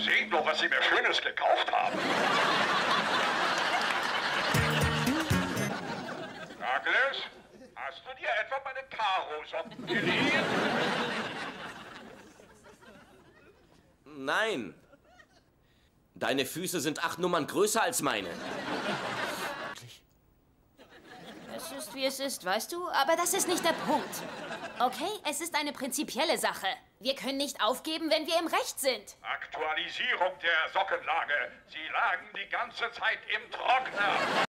Seht nur, was Sie mir Schönes gekauft haben. Douglas, hast du dir etwa meine Karo-Socken geliehen? Nein. Deine Füße sind 8 Nummern größer als meine. Es ist, wie es ist, weißt du? Aber das ist nicht der Punkt. Okay, es ist eine prinzipielle Sache. Wir können nicht aufgeben, wenn wir im Recht sind. Aktualisierung der Sockenlage. Sie lagen die ganze Zeit im Trockner.